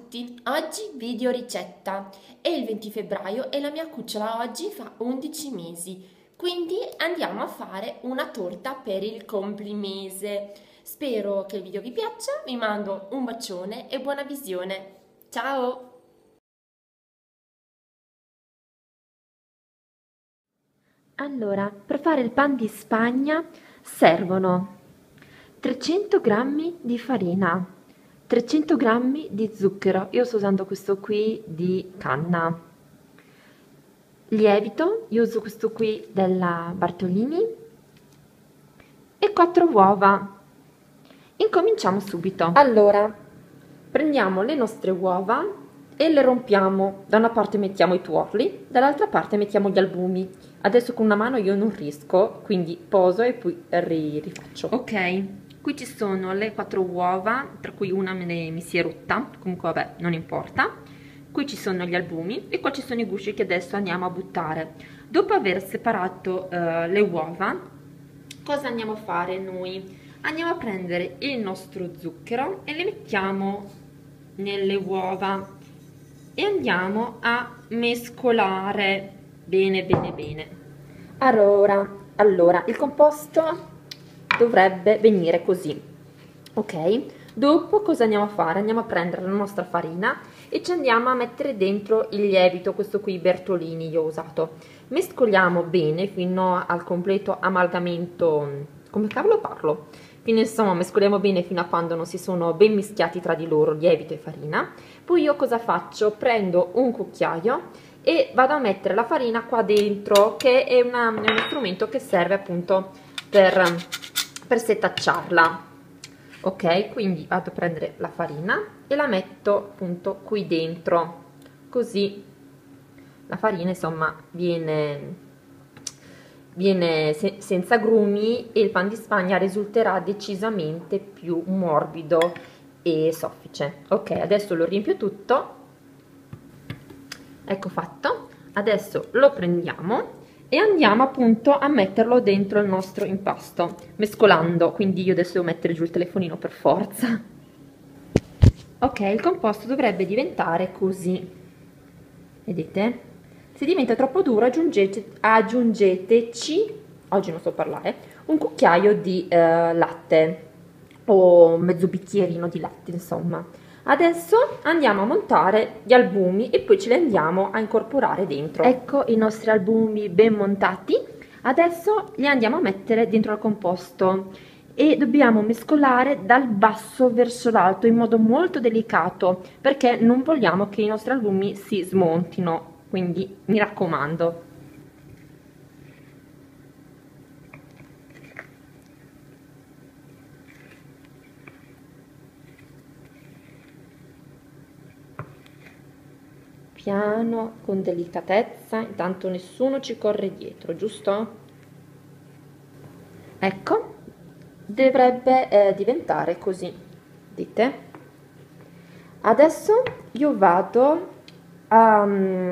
tutti, oggi video ricetta. È il 20 febbraio e la mia cucciola oggi fa 11 mesi, quindi andiamo a fare una torta per il complimese. Spero che il video vi piaccia, vi mando un bacione e buona visione. Ciao! Allora, per fare il pan di Spagna servono 300 grammi di farina, 300 grammi di zucchero, io sto usando questo qui di canna, lievito, io uso questo qui della Bartolini e 4 uova. Incominciamo subito. Allora, prendiamo le nostre uova e le rompiamo. Da una parte mettiamo i tuorli, dall'altra parte mettiamo gli albumi. Adesso con una mano io non riesco, quindi poso e poi rifaccio. Ok, qui ci sono le 4 uova, tra cui una mi si è rotta, comunque vabbè, non importa. Qui ci sono gli albumi e qua ci sono i gusci che adesso andiamo a buttare. Dopo aver separato le uova, cosa andiamo a fare noi? Andiamo a prendere il nostro zucchero e le mettiamo nelle uova e andiamo a mescolare bene bene bene. Allora il composto dovrebbe venire così, ok? Dopo cosa andiamo a fare? Andiamo a prendere la nostra farina e ci andiamo a mettere dentro il lievito, questo qui Bertolini io ho usato. Mescoliamo bene fino al completo amalgamento, come cavolo parlo? Quindi insomma mescoliamo bene fino a quando non si sono ben mischiati tra di loro lievito e farina. Poi io cosa faccio? Prendo un cucchiaio e vado a mettere la farina qua dentro, che è uno strumento che serve appunto per setacciarla. Ok, quindi vado a prendere la farina e la metto appunto qui dentro, così la farina insomma viene senza grumi e il pan di Spagna risulterà decisamente più morbido e soffice. Ok, adesso lo riempio tutto, ecco fatto. Adesso lo prendiamo e andiamo appunto a metterlo dentro il nostro impasto, mescolando, quindi io adesso devo mettere giù il telefonino per forza. Ok, il composto dovrebbe diventare così, vedete? Se diventa troppo duro aggiungeteci, oggi non so parlare, un cucchiaio di latte o mezzo bicchierino di latte, insomma. Adesso andiamo a montare gli albumi e poi ce li andiamo a incorporare dentro. Ecco i nostri albumi ben montati. Adesso li andiamo a mettere dentro al composto e dobbiamo mescolare dal basso verso l'alto in modo molto delicato perché non vogliamo che i nostri albumi si smontino, quindi mi raccomando. Piano, con delicatezza, intanto nessuno ci corre dietro, giusto? Ecco, dovrebbe diventare così, dite? Adesso io vado a...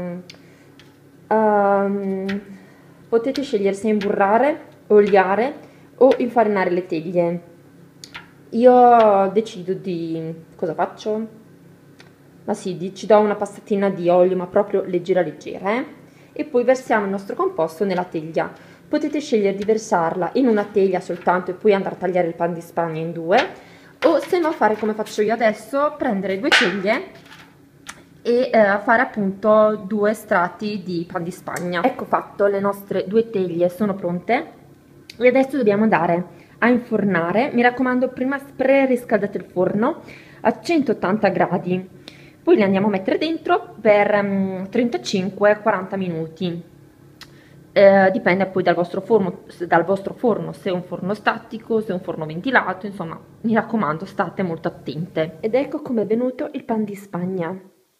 potete scegliere se imburrare, oliare o infarinare le teglie. Io decido di... cosa faccio? Ma sì, ci do una passatina di olio, ma proprio leggera leggera, e poi versiamo il nostro composto nella teglia. Potete scegliere di versarla in una teglia soltanto e poi andare a tagliare il pan di Spagna in due, o se no fare come faccio io adesso, prendere 2 teglie e fare appunto 2 strati di pan di Spagna. Ecco fatto, le nostre 2 teglie sono pronte e adesso dobbiamo andare a infornare. Mi raccomando, prima preriscaldate il forno a 180 gradi. Poi li andiamo a mettere dentro per 35-40 minuti. Dipende poi dal vostro forno, se è un forno statico, se è un forno ventilato, insomma, mi raccomando, state molto attente. Ed ecco come è venuto il pan di Spagna.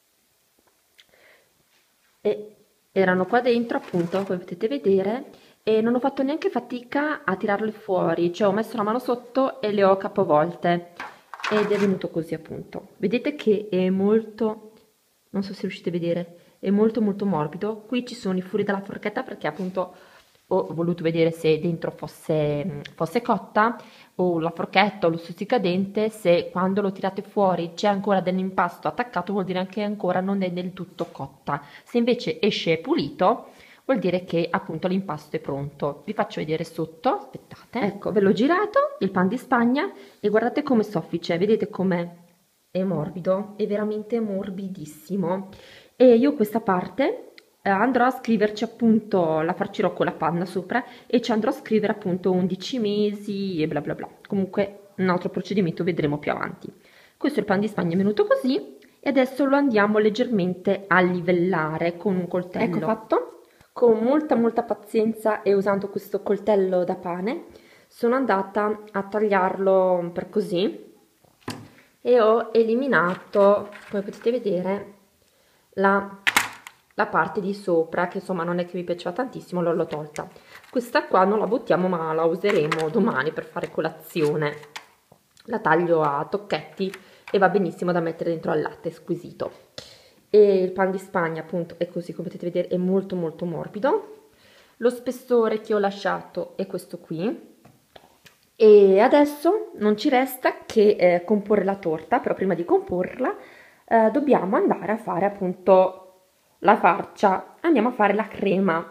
E erano qua dentro, appunto, come potete vedere, e non ho fatto neanche fatica a tirarli fuori, cioè ho messo la mano sotto e le ho capovolte. Ed è venuto così appunto. Vedete che è molto, non so se riuscite a vedere, è molto molto morbido. Qui ci sono i furi della forchetta perché appunto ho voluto vedere se dentro fosse cotta, o la forchetta o lo stuzzicadente, se quando lo tirate fuori c'è ancora dell'impasto attaccato, vuol dire che ancora non è del tutto cotta. Se invece esce pulito, vuol dire che appunto l'impasto è pronto. Vi faccio vedere sotto, aspettate. Ecco, ve l'ho girato, il pan di Spagna, e guardate come soffice, vedete com'è? È morbido, è veramente morbidissimo. E io questa parte andrò a scriverci appunto, la farcirò con la panna sopra e ci andrò a scrivere appunto 11 mesi e bla bla bla. Comunque un altro procedimento vedremo più avanti. Questo è il pan di Spagna, è venuto così, e adesso lo andiamo leggermente a livellare con un coltello. Ecco fatto. Con molta pazienza e usando questo coltello da pane sono andata a tagliarlo per così e ho eliminato, come potete vedere, la parte di sopra, che insomma non è che mi piaceva tantissimo, l'ho tolta. Questa qua non la buttiamo, ma la useremo domani per fare colazione. La taglio a tocchetti e va benissimo da mettere dentro al latte, è squisito. E il pan di Spagna appunto è così, come potete vedere, è molto morbido. Lo spessore che ho lasciato è questo qui. E adesso non ci resta che comporre la torta, però prima di comporla dobbiamo andare a fare appunto la farcia. Andiamo a fare la crema.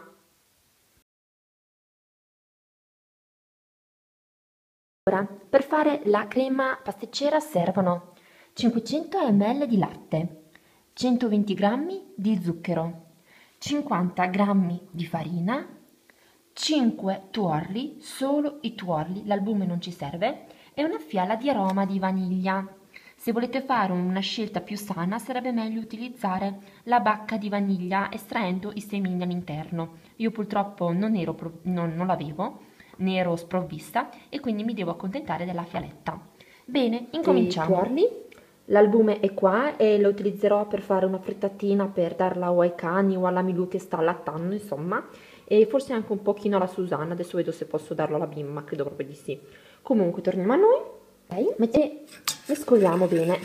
Ora, per fare la crema pasticcera servono 500 ml di latte, 120 g di zucchero, 50 g di farina, 5 tuorli, solo i tuorli, l'albume non ci serve, e una fiala di aroma di vaniglia. Se volete fare una scelta più sana sarebbe meglio utilizzare la bacca di vaniglia estraendo i semini all'interno. Io purtroppo non l'avevo, ne ero sprovvista e quindi mi devo accontentare della fialetta. Bene, incominciamo. L'albume è qua e lo utilizzerò per fare una frittatina per darla o ai cani o alla Milù che sta allattando, insomma, e forse anche un pochino alla Susanna. Adesso vedo se posso darlo alla bimba, credo proprio di sì. Comunque torniamo a noi, ok? E mescoliamo bene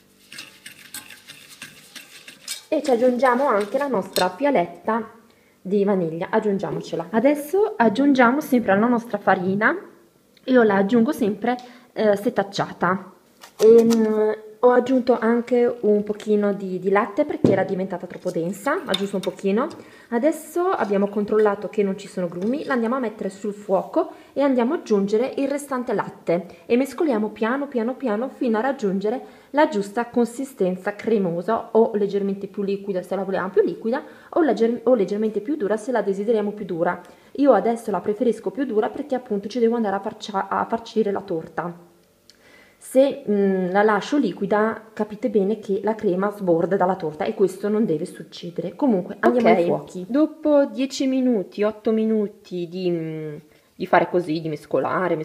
e ci aggiungiamo anche la nostra fialetta di vaniglia, aggiungiamocela. Adesso aggiungiamo sempre la nostra farina, io la aggiungo sempre setacciata. Ho aggiunto anche un pochino di latte perché era diventata troppo densa, aggiungo un pochino. Adesso abbiamo controllato che non ci sono grumi, la andiamo a mettere sul fuoco e andiamo ad aggiungere il restante latte e mescoliamo piano fino a raggiungere la giusta consistenza cremosa o leggermente più liquida se la vogliamo più liquida o leggermente più dura se la desideriamo più dura. Io adesso la preferisco più dura perché appunto ci devo andare a farcire la torta. Se la lascio liquida capite bene che la crema sborda dalla torta e questo non deve succedere. Comunque andiamo ai fuochi. Dopo 10 minuti, 8 minuti di fare così, di mescolare,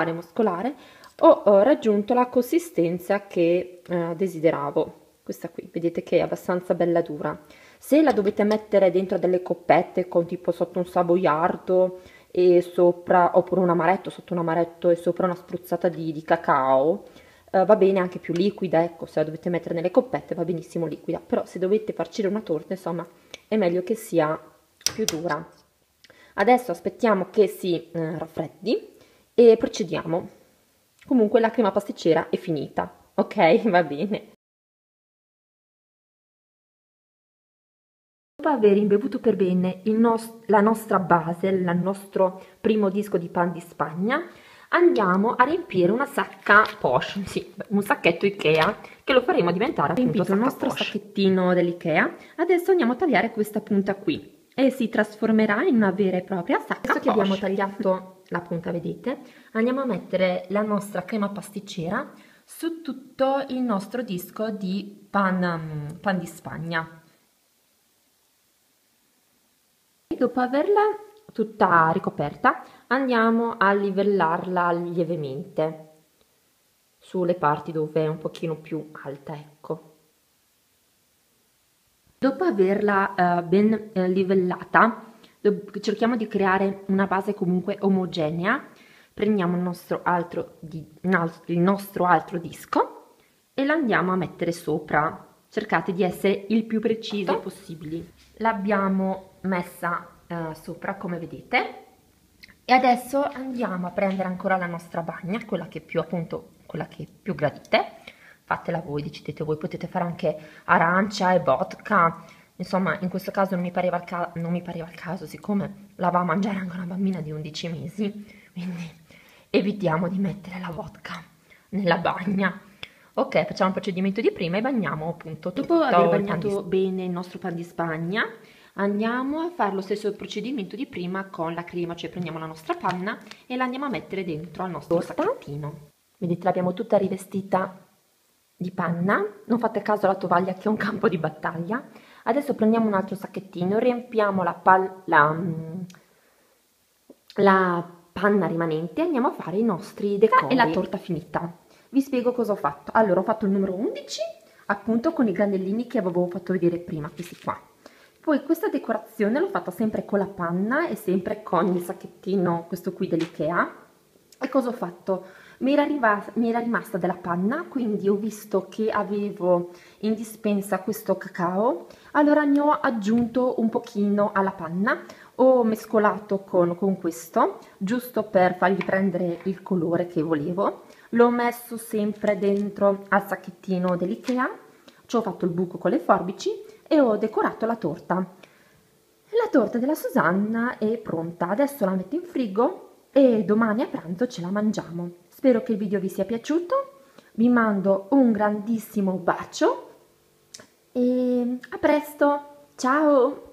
ho raggiunto la consistenza che desideravo. Questa qui, vedete che è abbastanza bella dura. Se la dovete mettere dentro delle coppette con tipo sotto un savoiardo e sopra, oppure un amaretto, sotto un amaretto e sopra una spruzzata di cacao, va bene anche più liquida, ecco, se la dovete mettere nelle coppette va benissimo liquida, però se dovete farcire una torta, insomma, è meglio che sia più dura. Adesso aspettiamo che si raffreddi e procediamo. Comunque la crema pasticcera è finita, ok? Va bene. Dopo aver imbevuto per bene la nostra base, il nostro primo disco di pan di Spagna, andiamo a riempire una sacca poche, sì, un sacchetto Ikea, che lo faremo diventare appunto il nostro sacchettino dell'Ikea. Adesso andiamo a tagliare questa punta qui e si trasformerà in una vera e propria sacca poche. Adesso che abbiamo tagliato la punta, vedete, andiamo a mettere la nostra crema pasticcera su tutto il nostro disco di pan di Spagna. Dopo averla tutta ricoperta andiamo a livellarla lievemente sulle parti dove è un pochino più alta, ecco. Dopo averla ben livellata cerchiamo di creare una base comunque omogenea. Prendiamo il nostro altro disco e lo andiamo a mettere sopra. Cercate di essere il più precisi possibili. L'abbiamo messa sopra, come vedete, E adesso andiamo a prendere ancora la nostra bagna, quella che più appunto, quella che più gradite. Fatela voi, decidete voi, potete fare anche arancia e vodka. Insomma, in questo caso non mi pareva il caso, siccome la va a mangiare anche una bambina di 11 mesi, quindi evitiamo di mettere la vodka nella bagna. Ok, facciamo il procedimento di prima e bagniamo appunto tutto. Dopo aver bagnato bene il nostro pan di spagna, andiamo a fare lo stesso procedimento di prima con la crema, cioè prendiamo la nostra panna e la andiamo a mettere dentro al nostro sacchettino. Vedete, l'abbiamo tutta rivestita di panna, non fate caso alla tovaglia che è un campo di battaglia. Adesso prendiamo un altro sacchettino, riempiamo la panna rimanente e andiamo a fare i nostri decori e la torta finita. Vi spiego cosa ho fatto. Allora, ho fatto il numero 11, appunto con i granellini che avevo fatto vedere prima, questi qua. Poi questa decorazione l'ho fatta sempre con la panna e sempre con il sacchettino, questo qui dell'Ikea. E cosa ho fatto? Mi era rimasta della panna, quindi ho visto che avevo in dispensa questo cacao, allora ne ho aggiunto un pochino alla panna, ho mescolato con questo, giusto per fargli prendere il colore che volevo, l'ho messo sempre dentro al sacchettino dell'Ikea, ci ho fatto il buco con le forbici e ho decorato la torta. La torta della Susanna è pronta, adesso la metto in frigo e domani a pranzo ce la mangiamo. Spero che il video vi sia piaciuto, vi mando un grandissimo bacio e a presto, ciao!